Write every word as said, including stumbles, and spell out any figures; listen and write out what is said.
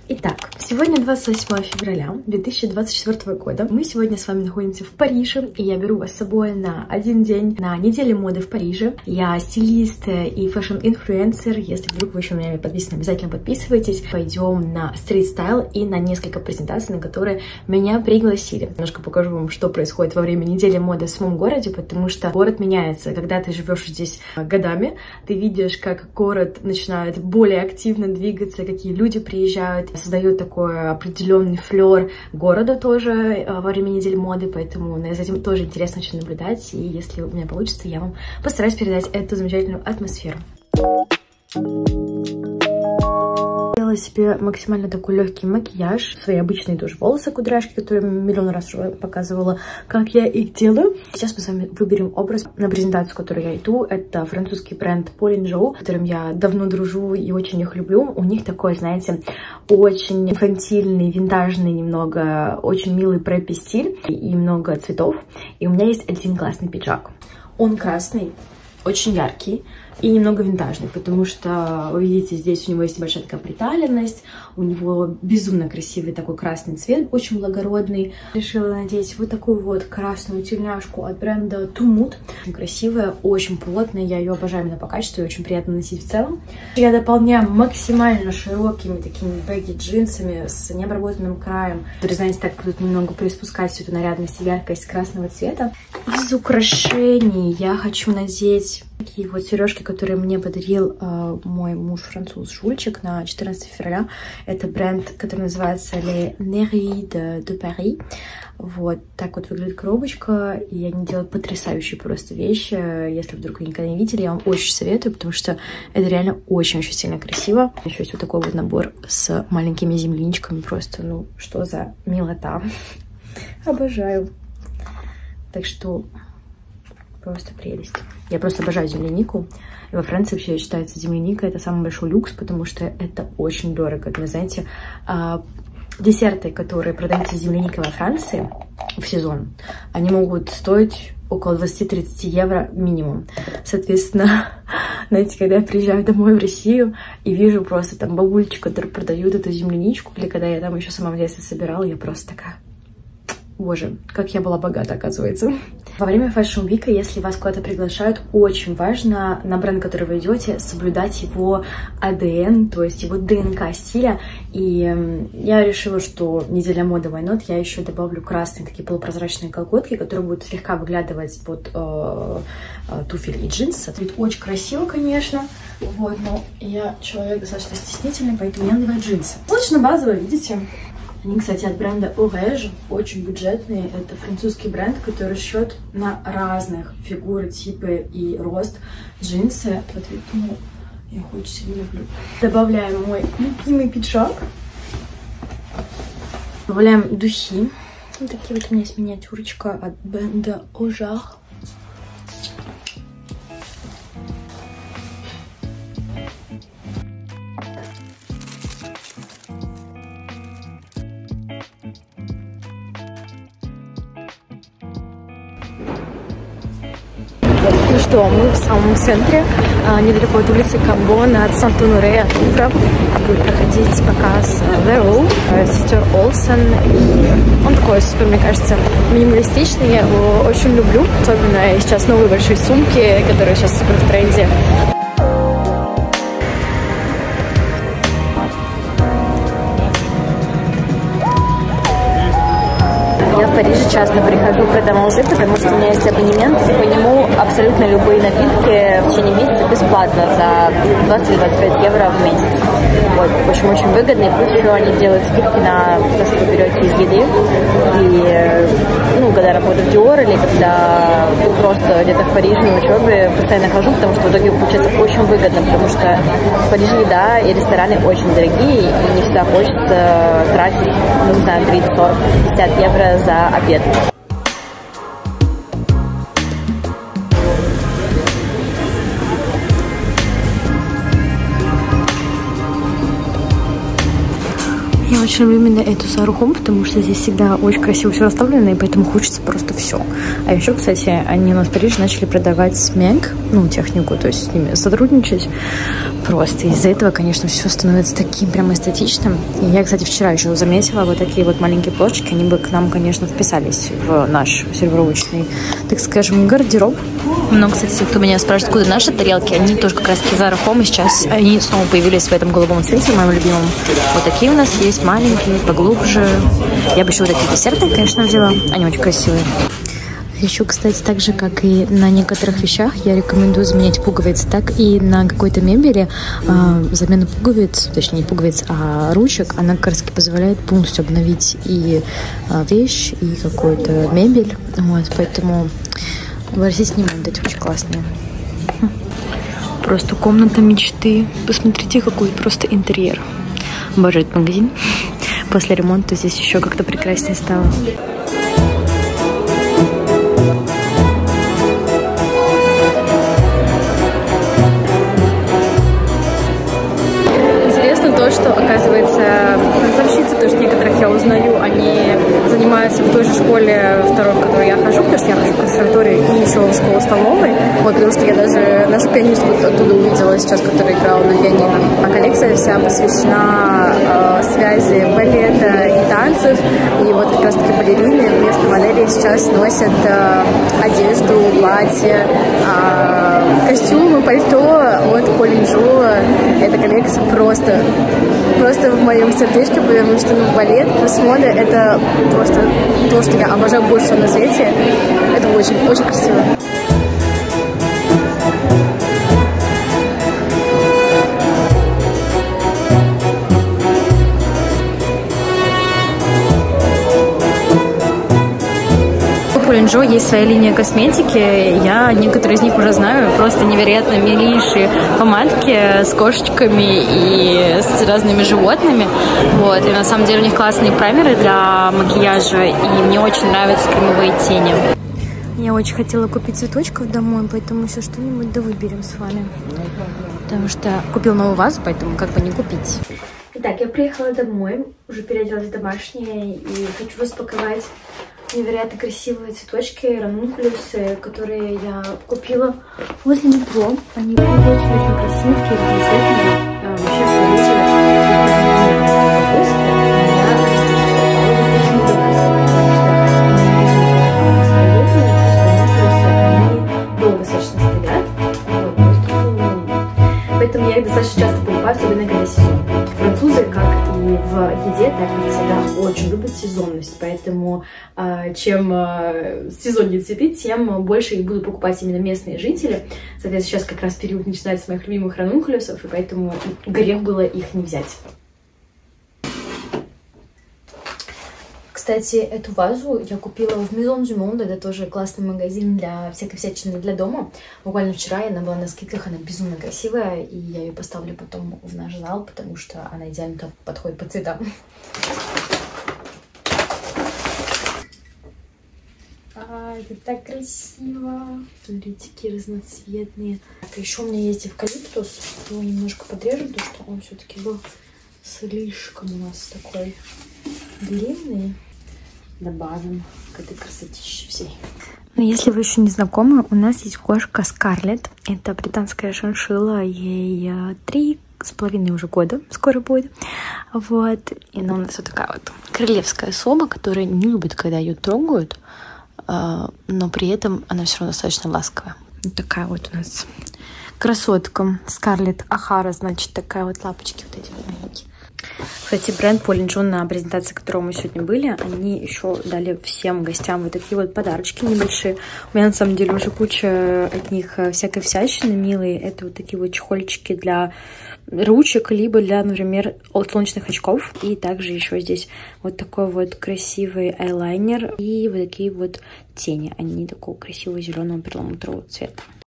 Итак, сегодня двадцать восьмое февраля две тысячи двадцать четвёртого года. Мы сегодня с вами находимся в Париже, и я беру вас с собой на один день на неделю моды в Париже. Я стилист и фэшн-инфлюенсер. Если вдруг вы еще на меня не подписаны, обязательно подписывайтесь. Пойдем на стрит-стайл и на несколько презентаций, на которые меня пригласили. Немножко покажу вам, что происходит во время недели моды в своем городе, потому что город меняется. Когда ты живешь здесь годами, ты видишь, как город начинает более активно двигаться, какие люди приезжают, создает такой определенный флер города тоже во время недели моды, поэтому за этим тоже интересно очень наблюдать, и если у меня получится, я вам постараюсь передать эту замечательную атмосферу. Сделала себе максимально такой легкий макияж, свои обычные тоже волосы, кудряшки, которые миллион раз уже показывала, как я их делаю. Сейчас мы с вами выберем образ на презентацию, в которую я иду. Это французский бренд Полин Джоу, с которым я давно дружу и очень их люблю. У них такой, знаете, очень инфантильный, винтажный немного, очень милый преппи стиль и много цветов. И у меня есть один классный пиджак. Он красный, очень яркий и немного винтажный, потому что, вы видите, здесь у него есть большая такая приталенность, у него безумно красивый такой красный цвет, очень благородный. Решила надеть вот такую вот красную тельняшку от бренда Тумут. Красивая, очень плотная, я ее обожаю именно по качеству и очень приятно носить в целом. Я дополняю максимально широкими такими бэги джинсами с необработанным краем, которые, знаете, так будут немного приспускать всю эту нарядность и яркость красного цвета. Из украшений я хочу надеть такие вот сережки, которые мне подарил э, мой муж француз Жульчик на четырнадцатое февраля. Это бренд, который называется Les Neries de, de Paris. Вот так вот выглядит коробочка, и они делают потрясающие просто вещи. Если вдруг вы никогда не видели, я вам очень советую, потому что это реально очень-очень сильно красиво. Еще есть вот такой вот набор с маленькими земляничками, просто, ну, что за милота. Обожаю. Так что просто прелесть. Я просто обожаю землянику. И во Франции вообще считается земляника это самый большой люкс, потому что это очень дорого. Вы знаете, десерты, которые продаются с земляникой во Франции в сезон, они могут стоить около двадцати-тридцати евро минимум. Соответственно, знаете, когда я приезжаю домой в Россию и вижу просто там бабульчик, которые продают эту земляничку, или когда я там еще сама в детстве собирала, я просто такая: боже, как я была богата, оказывается. Во время Fashion Week, если вас куда-то приглашают, очень важно на бренд, который вы идете, соблюдать его эй ди эн, то есть его ДНК стиля. И я решила, что неделя моды why not, я еще добавлю красные такие полупрозрачные колготки, которые будут слегка выглядывать под э, туфель и джинсы. Это очень красиво, конечно, вот, но я человек достаточно стеснительный, поэтому я надеваю джинсы. Достаточно базовые, видите? Они, кстати, от бренда Orège, очень бюджетные. Это французский бренд, который шьет на разных фигуры, типы и рост джинсы. Поэтому я очень сильно люблю. Добавляем мой любимый пиджак. Добавляем духи. Вот такие вот у меня есть миниатюрочка от бренда Orège. Ну что, мы в самом центре, недалеко от улицы Камбона, от Сент-Оноре, от Лувра. Будет проходить показ The Row, сестер Олсен. И он такой супер, мне кажется, минималистичный. Я его очень люблю. Особенно сейчас новые большие сумки, которые сейчас супер в тренде. Я в Париже часто прихожу к этому уже, потому что у меня есть абонемент, и по нему абсолютно любые напитки в течение месяца бесплатно за двадцать-двадцать пять евро в месяц. Вот, в общем, очень выгодно, и плюс еще они делают скидки на то, что вы берете из еды. И, ну, когда работаю в Dior или когда просто где-то в Париже на учебе, постоянно хожу, потому что в итоге получается очень выгодно, потому что в Париже еда и рестораны очень дорогие, и не всегда хочется тратить, ну, не знаю, тридцать, сорок, пятьдесят евро за обед. Я очень люблю именно эту Zara Home, потому что здесь всегда очень красиво все расставлено, и поэтому хочется просто все. А еще, кстати, они у нас в Париже начали продавать смег, ну, технику, то есть с ними сотрудничать. Просто из-за этого, конечно, все становится таким прям эстетичным. И я, кстати, вчера еще заметила вот такие вот маленькие плошечки, они бы к нам, конечно, вписались в наш сервировочный, так скажем, гардероб. Но, кстати, кто меня спрашивает, откуда наши тарелки, они тоже как раз-таки Zara Home, и сейчас они снова появились в этом голубом цвете, моем любимом. Вот такие у нас есть, маленькие, поглубже. Я бы еще вот эти десерты, конечно, взяла. Они очень красивые. Еще, кстати, так же, как и на некоторых вещах, я рекомендую заменять пуговицы, так и на какой-то мебели э, замена пуговиц, точнее не пуговиц, а ручек, она как раз позволяет полностью обновить и э, вещь, и какую-то мебель. Вот, поэтому обратите внимание, эти очень классные. Просто комната мечты. Посмотрите, какой просто интерьер. Обожаю этот магазин. После ремонта здесь еще как-то прекраснее стало. То, что, оказывается, продавщицы, потому что некоторых я узнаю, они занимаются в той же школе, второй, в которой я хожу, потому что я хожу в консерваторию и еще в школу столовой. Вот, потому что я даже нашу пианистку оттуда увидела сейчас, которая играла на пианино. А коллекция вся посвящена э, связи балета и танцев. И вот как раз-таки балерины вместо моделей сейчас носят э, одежду, платья, э, костюмы, пальто от Полин Жо. Эта коллекция просто... Просто в моем сердечке, потому что ну, балет плюс мода — это просто то, что я обожаю больше всего на свете. Это очень, очень красиво. У Полин Жо есть своя линия косметики. Я некоторые из них уже знаю. Просто невероятно милейшие помадки с кошечками и с разными животными. Вот. И на самом деле у них классные праймеры для макияжа. И мне очень нравятся кремовые тени. Я очень хотела купить цветочков домой, поэтому еще что-нибудь да выберем с вами. Потому что купил новую вазу, поэтому как бы не купить. Итак, я приехала домой, уже переоделась в домашнее и хочу распаковать невероятно красивые цветочки, ранункулюсы, которые я купила возле метро. Они очень-очень красивые, такие разноцветные. А, вообще в Париже они долго достаточно стоят. Поэтому я их достаточно часто покупаю, особенно когда сезон. Французы, как и в еде, так и в цветах, очень любят сезонность. Поэтому э, чем э, сезоннее цветы, тем больше их будут покупать именно местные жители. Соответственно, сейчас как раз период начинается с моих любимых ранункулюсов, и поэтому грех было их не взять. Кстати, эту вазу я купила в Maison du Monde. Это тоже классный магазин для всякой всячины для дома. Буквально вчера она была на скидках, она безумно красивая, и я ее поставлю потом в наш зал, потому что она идеально подходит по цветам. А, это так красиво. Смотрите, какие разноцветные. Так, еще у меня есть эвкалиптус. Его немножко подрежем, потому что он все-таки был слишком у нас такой длинный. Добавим к этой красотище всей. Но если вы еще не знакомы, у нас есть кошка Скарлетт. Это британская шиншилла, ей три с половиной уже года скоро будет. Вот. И она у нас вот такая вот королевская особа, которая не любит, когда ее трогают, но при этом она все равно достаточно ласковая. Вот такая вот у нас красотка Скарлетт Ахара, значит, такая вот лапочки вот эти вот маленькие. Кстати, бренд Полин Жо, на презентации которого мы сегодня были, они еще дали всем гостям вот такие вот подарочки небольшие. У меня на самом деле уже куча от них всякой всячины милые. Это вот такие вот чехольчики для ручек, либо для, например, солнечных очков. И также еще здесь вот такой вот красивый айлайнер и вот такие вот тени. Они такого красивого зеленого перламутрового цвета.